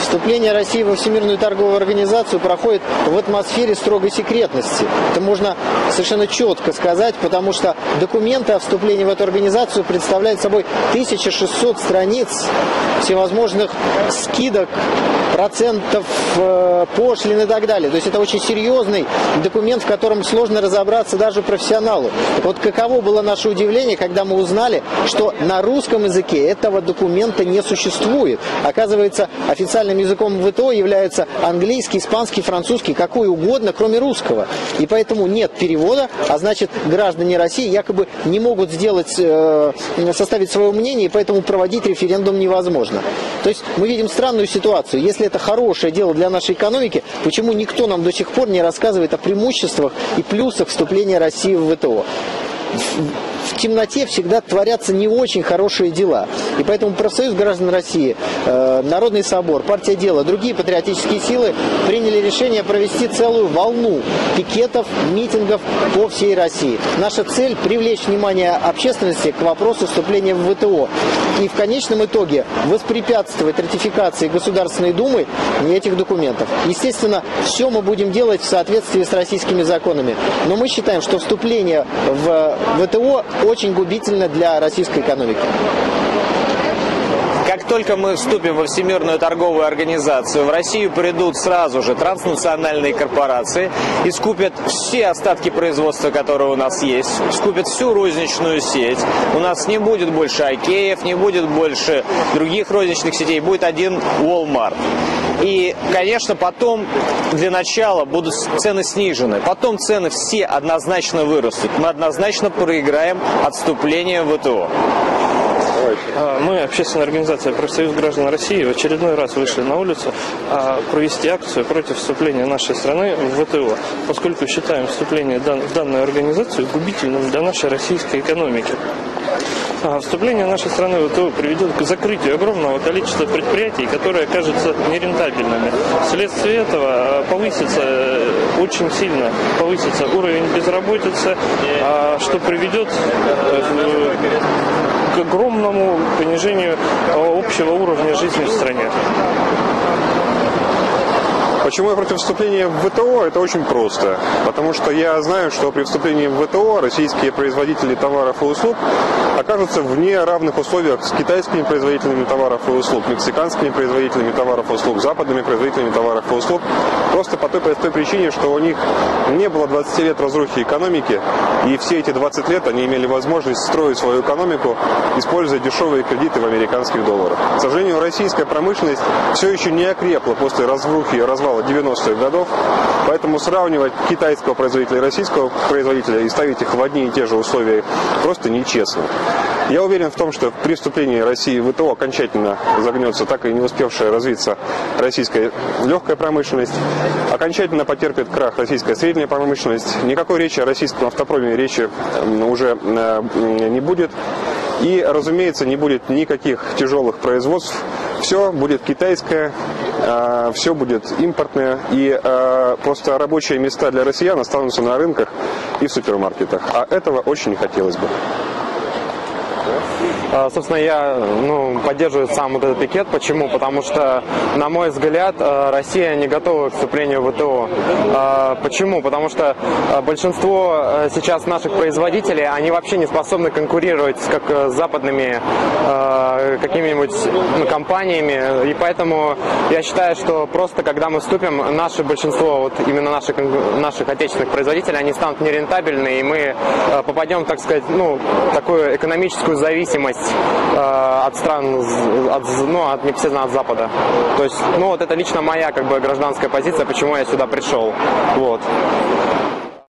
Вступление России во Всемирную торговую организацию проходит в атмосфере строгой секретности. Это можно совершенно четко сказать, потому что документы о вступлении в эту организацию представляют собой 1600 страниц всевозможных скидок, процентов, пошлин и так далее. То есть это очень серьезный документ, в котором сложно разобраться даже профессионалу. Вот каково было наше удивление, когда мы узнали, что на русском языке этого документа не существует. Оказывается, официальным языком ВТО являются английский, испанский, французский, какой угодно, кроме русского. И поэтому нет перевода, а значит, граждане России якобы не могут составить свое мнение, и поэтому проводить референдум невозможно. То есть мы видим странную ситуацию. Если это хорошее дело для нашей экономики, почему никто нам до сих пор не рассказывает о преимуществах и плюсах вступления России в ВТО? В темноте всегда творятся не очень хорошие дела. И поэтому Профсоюз граждан России, Народный собор, Партия Дела, другие патриотические силы приняли решение провести целую волну пикетов, митингов по всей России. Наша цель – привлечь внимание общественности к вопросу вступления в ВТО. И в конечном итоге воспрепятствовать ратификации Государственной Думы этих документов. Естественно, все мы будем делать в соответствии с российскими законами. Но мы считаем, что вступление в ВТО очень губительно для российской экономики. Как только мы вступим во Всемирную торговую организацию, в Россию придут сразу же транснациональные корпорации и скупят все остатки производства, которые у нас есть, скупят всю розничную сеть. У нас не будет больше Айкеев, не будет больше других розничных сетей, будет один Walmart. И, конечно, потом для начала будут цены снижены, потом цены все однозначно вырастут. Мы однозначно проиграем отступление в ВТО. Мы, общественная организация «Профсоюз граждан России», в очередной раз вышли на улицу провести акцию против вступления нашей страны в ВТО, поскольку считаем вступление в данную организацию губительным для нашей российской экономики. Вступление нашей страны в ВТО приведет к закрытию огромного количества предприятий, которые окажутся нерентабельными. Вследствие этого очень сильно повысится уровень безработицы, что приведет к огромному понижению общего уровня жизни в стране. Почему я против вступления в ВТО? Это очень просто. Потому что я знаю, что при вступлении в ВТО российские производители товаров и услуг окажутся в неравных условиях с китайскими производителями товаров и услуг, мексиканскими производителями товаров и услуг, западными производителями товаров и услуг. Просто по той простой причине, что у них не было 20 лет разрухи экономики, и все эти 20 лет они имели возможность строить свою экономику, используя дешевые кредиты в американских долларах. К сожалению, российская промышленность все еще не окрепла после разрухи и развала 90-х годов, поэтому сравнивать китайского производителя и российского производителя и ставить их в одни и те же условия просто нечестно. Я уверен в том, что при вступлении России в ВТО окончательно загнется так и не успевшая развиться российская легкая промышленность, окончательно потерпит крах российская средняя промышленность, никакой речи о российском автопроме речи уже не будет. И, разумеется, не будет никаких тяжелых производств. Все будет китайское, все будет импортное. И просто рабочие места для россиян останутся на рынках и в супермаркетах. А этого очень не хотелось бы. Собственно, я поддерживаю сам вот этот пикет. Почему? Потому что, на мой взгляд, Россия не готова к вступлению в ВТО. Почему? Потому что большинство сейчас наших производителей, они вообще не способны конкурировать с западными какими-нибудь компаниями. И поэтому я считаю, что просто когда мы вступим, наше большинство, вот именно наших отечественных производителей, они станут нерентабельны, и мы попадем, так сказать, такую экономическую зависимость от стран, непосредственно от Запада. То есть, вот это лично моя гражданская позиция, почему я сюда пришел. Вот.